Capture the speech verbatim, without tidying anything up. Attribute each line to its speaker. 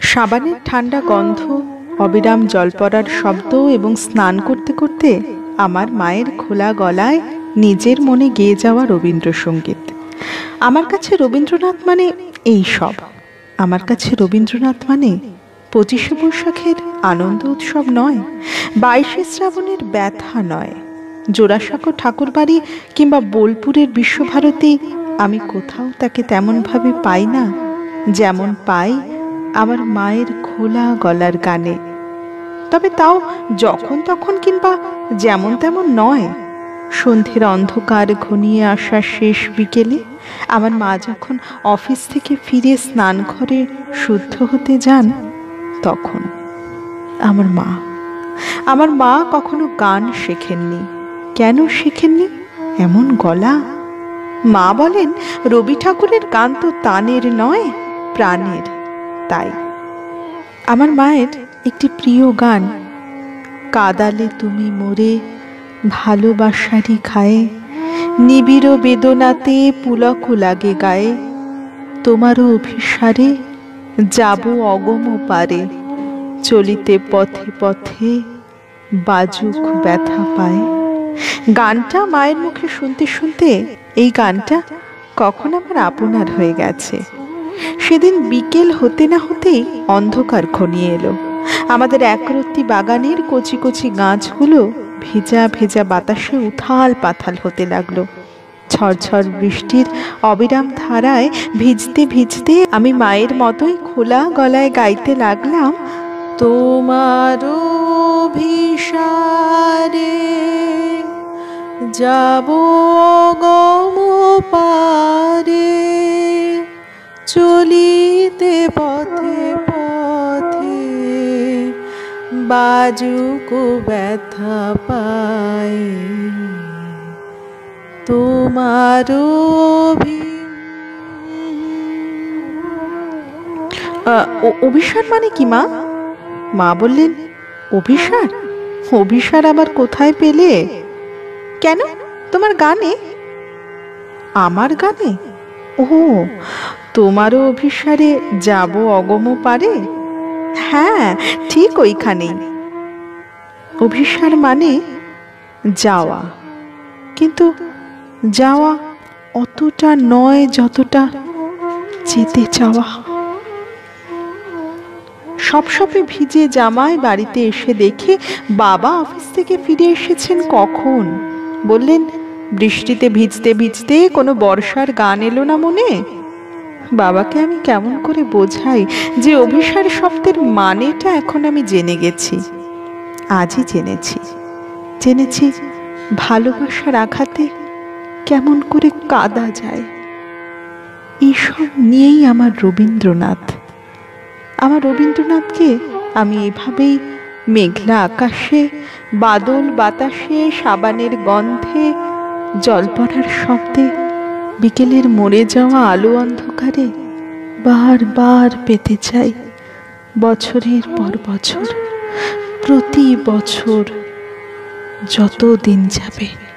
Speaker 1: সাবানের ঠান্ডা গন্ধ, অবিরাম জল পড়ার শব্দ এবং স্নান করতে করতে আমার মায়ের খোলা গলায় নিজের মনে গেয়ে যাওয়া রবীন্দ্রসঙ্গীত। আমার কাছে রবীন্দ্রনাথ মানে এই সব। আমার কাছে রবীন্দ্রনাথ মানে পঁচিশে বৈশাখের আনন্দ উৎসব নয়, বাইশে শ্রাবণের ব্যথা নয়, জোড়াসাঁকো ঠাকুরবাড়ি কিংবা বোলপুরের বিশ্বভারতী। আমি কোথাও তাকে তেমনভাবে পাই না যেমন পাই আমার মায়ের খোলা গলার গানে। তবে তাও যখন তখন কিংবা যেমন তেমন নয়। সন্ধ্যের অন্ধকার ঘনিয়ে আসা শেষ বিকেলে আমার মা যখন অফিস থেকে ফিরে স্নান ঘরে শুদ্ধ হতে যান, তখন আমার মা আমার মা কখনো গান শেখেননি। কেন শেখেননি? এমন গলা। মা বলেন, রবি ঠাকুরের গান তো তানের নয়, প্রাণের। তাই আমার মায়ের একটি প্রিয় গান, কাদালে তুমি মোরে ভালোবাসারি খায়ে, নিবিড় বেদনাতে পুলক লাগে গায়ে, তোমারও অভিসারে যাব অগম পারে, চলিতে পথে পথে বাজুক ব্যথা পায়। গানটা মায়ের মুখে শুনতে শুনতে এই গানটা কখন আমার আপনার হয়ে গেছে। সেদিন বিকেল হতে না হতেই অন্ধকার ঘনিয়ে এলো। আমাদের একরত্তি বাগানের কচি কচি গাছগুলো ভেজা ভেজা বাতাসে উথাল পাথাল হতে লাগলো। ঝরঝর বৃষ্টির অবিরাম ধারায় ভিজতে ভিজতে আমি মায়ের মতোই খোলা গলায় গাইতে লাগলাম, তোমার অভিসারে যাব গম পারে, চলিতে পথে পথে বাজুক ব্যথা পায়, তোমার অভিসার মানে কি মা? মা বললেন, অভিসার? অভিসার আবার কোথায় পেলে? কেন, তোমার গানে? আমার গানে? ও, তোমারও অভিসারে যাব অগম পারে? হ্যাঁ, ঠিক ওইখানেই। অভিসার মানে যাওয়া, কিন্তু যাওয়া অতটা নয় যতটা যেতে চাওয়া। সপসপে ভিজে জামায় বাড়িতে এসে দেখে বাবা অফিস থেকে ফিরে এসেছেন কখন। বললেন, বৃষ্টিতে ভিজতে ভিজতে কোনো বর্ষার গান এলো না মনে? বাবাকে আমি কেমন করে বোঝাই যে অভিসার শব্দের মানেটা এখন আমি জেনে গেছি। আজই জেনেছি জেনেছি ভালোবাসার আঘাতে কেমন করে কাঁদা যায়। এইসব নিয়েই আমার রবীন্দ্রনাথ। আমার রবীন্দ্রনাথকে আমি এভাবেই মেঘলা আকাশে, বাদল বাতাসে, সাবানের গন্ধে, জল পড়ার শব্দে, বিকেলের মরে যাওয়া আলো অন্ধকারে বারবার পেতে চাই, বছরের পর বছর, প্রতি বছর, যত দিন যাবে।